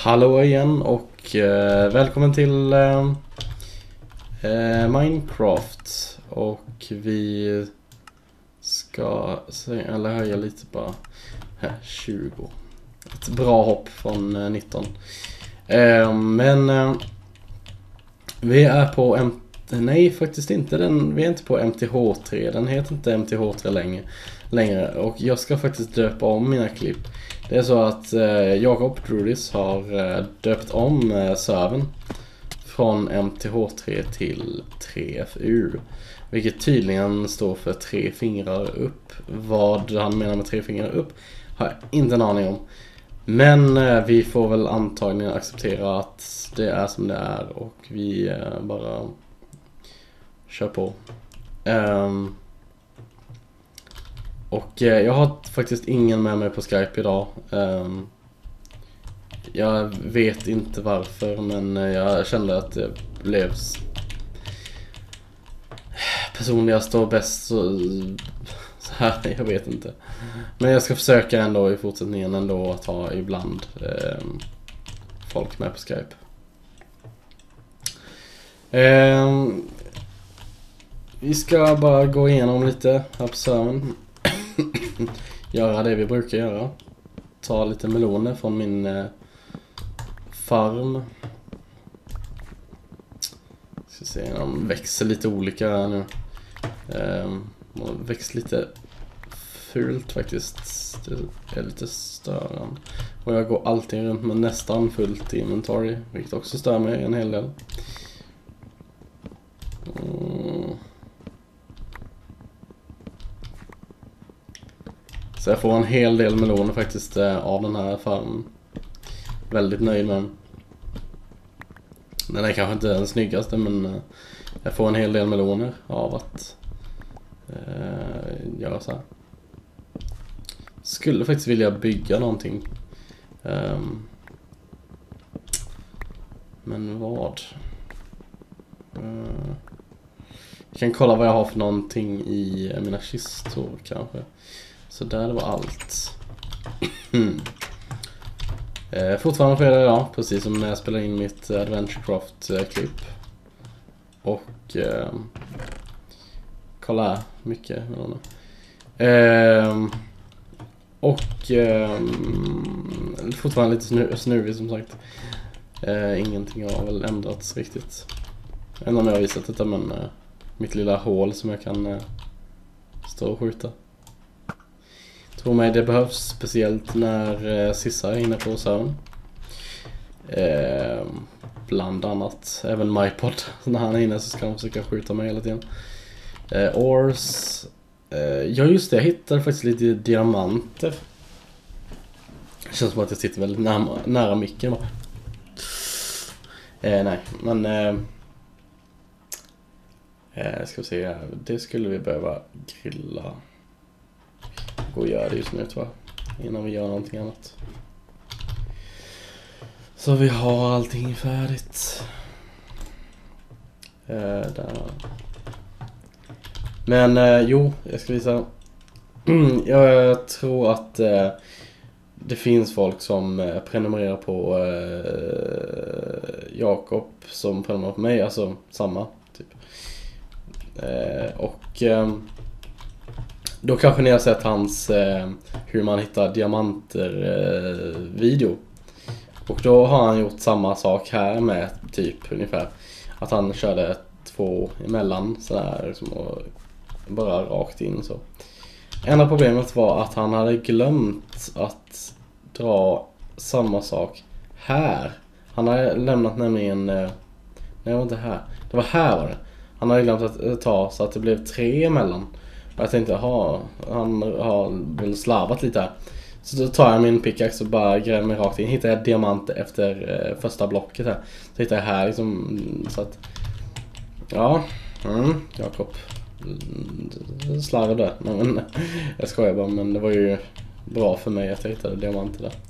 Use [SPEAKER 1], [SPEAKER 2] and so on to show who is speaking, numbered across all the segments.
[SPEAKER 1] Hallå igen och välkommen till Minecraft. Och vi ska höja lite bara. Här, 20. Ett bra hopp från 19. Men vi är på nej, faktiskt inte vi är inte på MTH3. Den heter inte MTH3 längre. Och jag ska faktiskt döpa om mina klipp. Det är så att Jakob Drudis har döpt om servern från MTH3 till 3FU. Vilket tydligen står för 3 fingrar upp. Vad han menar med 3 fingrar upp har jag inte en aning om. Men vi får väl antagligen acceptera att det är som det är. Och vi bara kör på. Och jag har faktiskt ingen med mig på Skype idag. Jag vet inte varför, men jag kände att det blev personligast och bäst så här, jag vet inte. Men jag ska försöka ändå i fortsättningen ändå att ha ibland folk med på Skype. Vi ska bara gå igenom lite här på servern. Göra det vi brukar göra. Ta lite meloner från min farm. Ska se, de växer lite olika nu. De växer lite fult faktiskt. Det är lite störande. Och jag går alltid runt med nästan fullt inventory, vilket också stör mig en hel del. Så jag får en hel del meloner faktiskt av den här farmen. Väldigt nöjd med den. Den är kanske inte den snyggaste, men jag får en hel del meloner av att göra så här. Skulle faktiskt vilja bygga någonting. Men vad? Jag kan kolla vad jag har för någonting i mina kistor kanske. Så där det var allt. Fortfarande fredag idag, precis som när jag spelar in mitt Adventurecraft-klipp. Och kolla här, mycket. Fortfarande lite snuvig som sagt. Ingenting har väl ändrats riktigt. Än om jag har visat detta, men mitt lilla hål som jag kan stå och skjuta. Tror mig det behövs, speciellt när Sissa är inne på servern. Bland annat även MyPod. När han är inne så ska han försöka skjuta mig hela tiden. Ores. Ja just det, jag hittade faktiskt lite diamanter. Det känns som att jag sitter väldigt nära micken. Nej, men ska vi se, det skulle vi behöva grilla. Gå och göra det just nu tror jag, innan vi gör någonting annat. Så vi har allting färdigt. Där. Men jo, jag ska visa. Jag tror att det finns folk som prenumererar på Jakob som prenumererar på mig, alltså samma typ. Då kanske ni har sett hans hur man hittar diamanter video. Och då har han gjort samma sak här med typ ungefär. Att han körde 2 emellan sådär liksom, och bara rakt in så. Enda problemet var att han hade glömt att dra samma sak här. Han hade lämnat nämligen... Nej, det var inte här. Det var här var det. Han hade glömt att ta så att det blev 3 emellan. Och jag tänkte, han har väl slarvat lite här. Så då tar jag min pickaxe och bara gräver mig rakt in. Hittar jag diamanter efter första blocket här. Så hittar jag här liksom, så att... Ja, Jakob slarvade. Men jag skojar bara, men det var ju bra för mig att jag hittade diamanter där.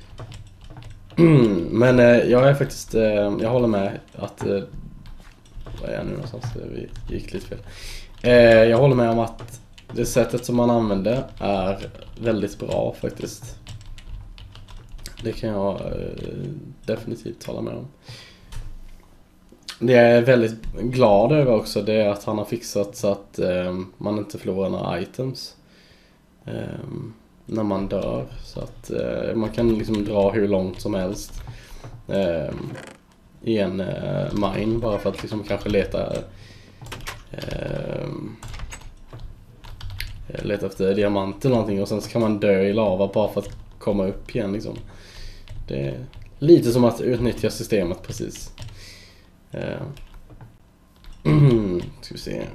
[SPEAKER 1] Men jag är faktiskt, jag håller med att vad är jag nu någonstans? Vi gick lite fel. Jag håller med om att det sättet som man använder är väldigt bra faktiskt. Det kan jag definitivt hålla med om. Det jag är väldigt glad över också, det är att han har fixat så att man inte förlorar några items när man dör. Så att man kan liksom dra hur långt som helst i en mine bara för att liksom kanske leta efter diamant eller någonting, och sen så kan man dö i lava bara för att komma upp igen liksom. Det är lite som att utnyttja systemet precis. Ska vi se.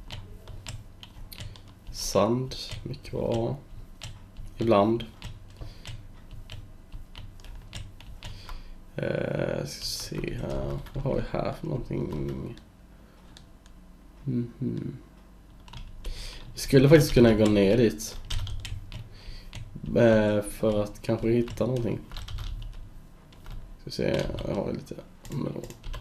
[SPEAKER 1] Sand, mycket bra. Ibland. Ska se här. Vad har vi här för någonting? Vi skulle faktiskt kunna gå ner dit. För att kanske hitta någonting. Ska se, jag har lite melon.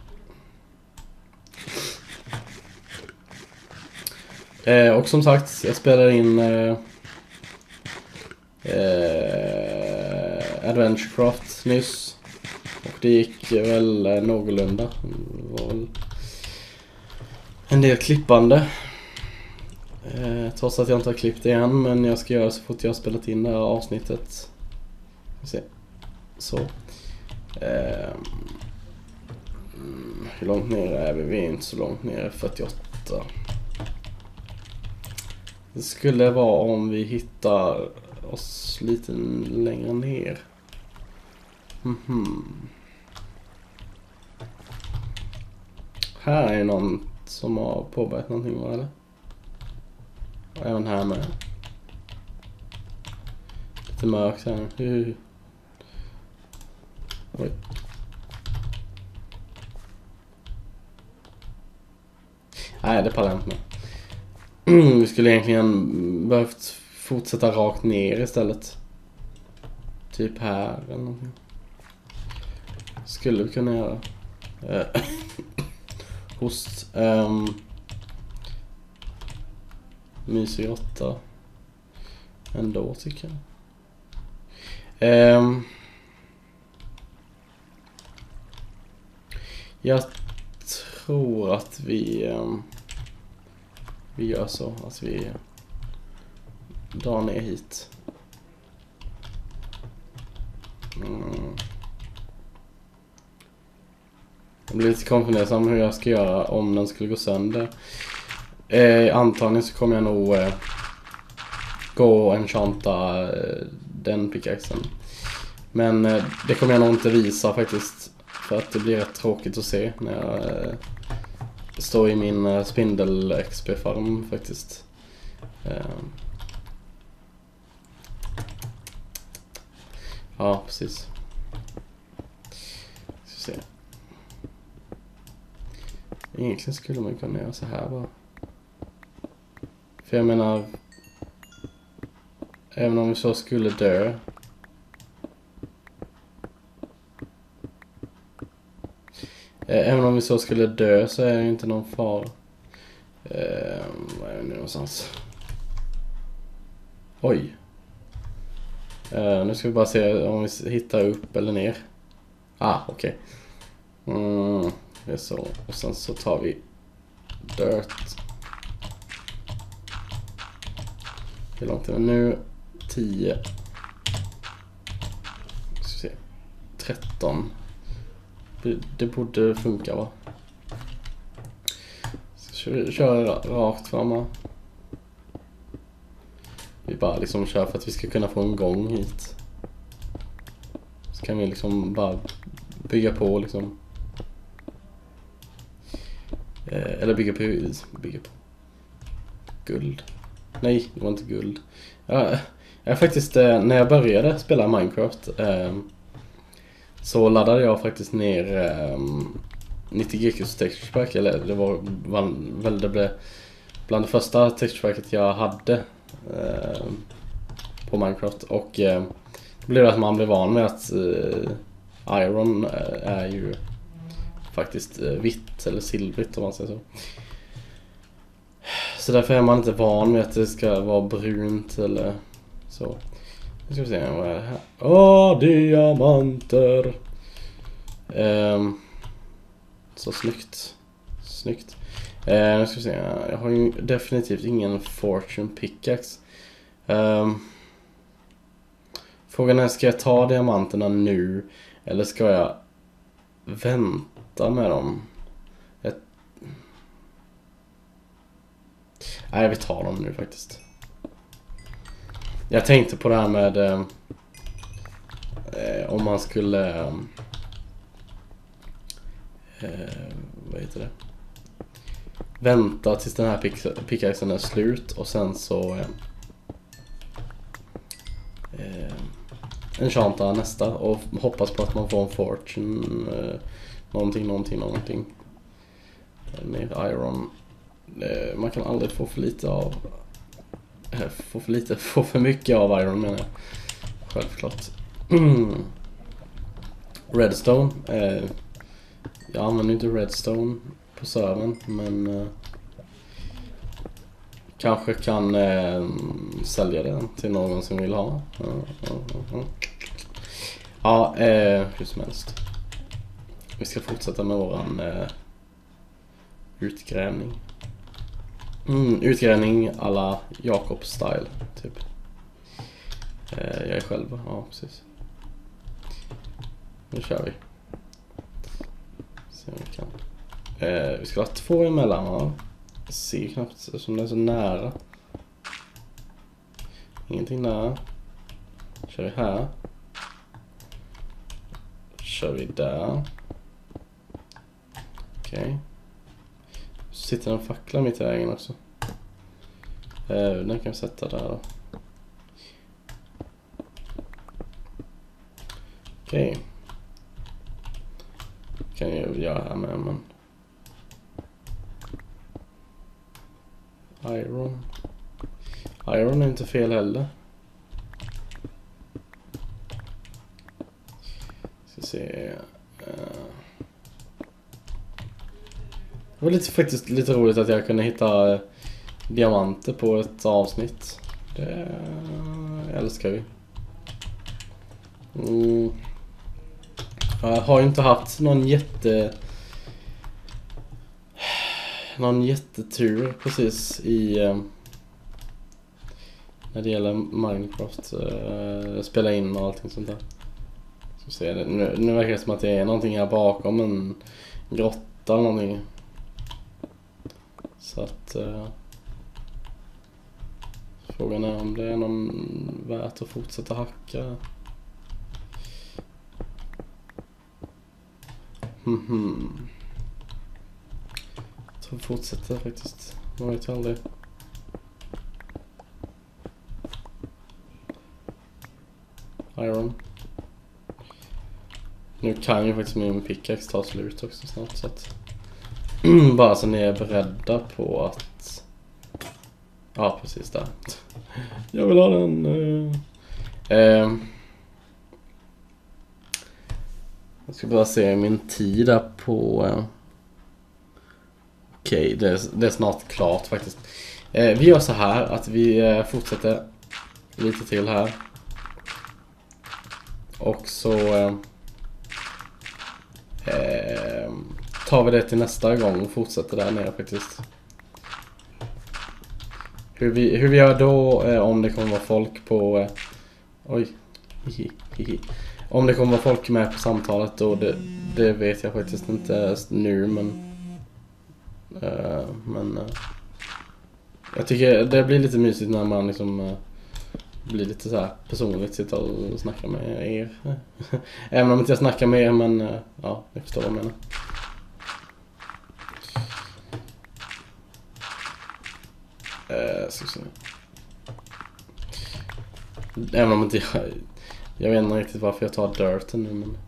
[SPEAKER 1] Och som sagt, jag spelar in Adventurecraft nyss. Och det gick väl någorlunda. Det var väl en del klippande. Trots att jag inte har klippt det än, men jag ska göra så fort jag har spelat in det här avsnittet. Se. Så. Hur långt ner är vi? Vi är inte så långt ner, 48. Det skulle vara om vi hittar oss lite längre ner. Här är någon som har påbörjat någonting, va, eller? Och även här med. Lite mörkt här. Oj. Nej, det pallar jag inte med. Vi skulle egentligen behövt fortsätta rakt ner istället. Typ här eller någonting. Skulle vi kunna göra. Host. Mysig 8. Ändå tycker jag. Jag tror att vi gör så att vi drar ner hit. Jag blir lite konfunderad hur jag ska göra om den skulle gå sönder. Antagligen så kommer jag nog gå och enchanta den pickaxen. Men det kommer jag nog inte visa faktiskt. För att det blir rätt tråkigt att se när jag står i min spindel-XP-farm faktiskt. Ja, precis. Ska se. Egentligen skulle man kunna göra så här bara. För jag menar, även om vi så skulle dö, så är det inte någon fara. Vad är det nu någonstans? Oj. Nu ska vi bara se om vi hittar upp eller ner. Okej. Det är så. Och sen så tar vi dirt. Hur långt är det nu? 10. Ska se. 13. Det borde funka, va? Ska vi köra rakt fram. Vi bara liksom kör för att vi ska kunna få en gång hit. Så kan vi liksom bara bygga på liksom. Eller bygga på guld. Nej, det var inte guld. Jag faktiskt, när jag började spela Minecraft så laddade jag faktiskt ner 90 GQs texture pack. Eller det var väl det blev bland det första texture packet jag hade på Minecraft. Och det blev att man blev van med att iron är ju faktiskt vitt eller silvrigt om man säger så. Så därför är man inte van med att det ska vara brunt eller så. Nu ska vi se, vad är det här? Åh, diamanter! Så snyggt. Snyggt. Nu ska vi se, jag har ju definitivt ingen fortune pickaxe. Frågan är, ska jag ta diamanterna nu? Eller ska jag vänta med dem? Nej, vi tar dem nu faktiskt. Jag tänkte på det här med om man skulle vad heter det? Vänta tills den här pickaxen är slut och sen så enchanta nästa och hoppas på att man får en fortune någonting med iron. Man kan aldrig få för lite av få för mycket av iron, menar jag. Självklart. Redstone. Jag använder inte redstone på servern, men kanske kan sälja den till någon som vill ha. Ja, hur som helst. Vi ska fortsätta med våran utgrävning. Utgrävning alla Jakob style typ. Jag är själv, ja precis. Nu kör vi. Se om vi kan. Vi ska ha 2 emellan, va? Jag ser knappt som det är så nära. Ingenting där. Kör vi här. Kör vi där. Okej. Sitter en fackla mitt i vägen också. Den kan vi sätta där då. Okej. Kan jag göra här med, men Iron är inte fel heller. Ska se. Det var faktiskt lite roligt att jag kunde hitta diamanter på ett avsnitt. Det älskar vi. Jag har ju inte haft någon jättetur precis i när det gäller Minecraft, spela in och allting sånt där. Så ser det. Nu verkar det som att det är någonting här bakom en grotta eller någonting. Så att frågan är om det är någon värt att fortsätta hacka. Så fortsätter faktiskt. Man vet ju aldrig. Iron. Nu kan ju faktiskt min pickaxe ta slut också snart, så att bara så ni är beredda på att ja, precis där. Jag vill ha den. Jag ska bara se min tid där på okej, det är snart klart faktiskt. Vi gör så här att vi fortsätter lite till här. Och så tar vi det till nästa gång och fortsätter där nere faktiskt. Hur vi gör då, om det kommer vara folk på om det kommer vara folk med på samtalet då, det vet jag faktiskt inte nu, men jag tycker det blir lite mysigt när man liksom blir lite så här personligt, sitta och snacka med er. Även om inte jag snackar med er, men ja, jag förstår vad jag menar. Även om inte jag vet inte riktigt varför jag tar dirten nu, men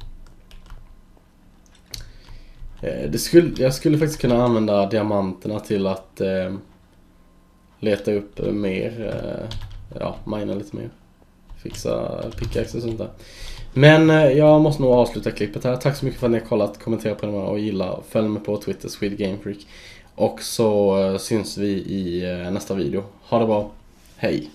[SPEAKER 1] jag skulle faktiskt kunna använda diamanterna till att leta upp mer, mina lite mer, fixa pickaxe och sånt där. Men jag måste nog avsluta klippet här. Tack så mycket för att ni har kollat, kommenterat på den och gilla. Följ mig på Twitter, SweetGameFreak. Och så syns vi i nästa video. Ha det bra. Hej!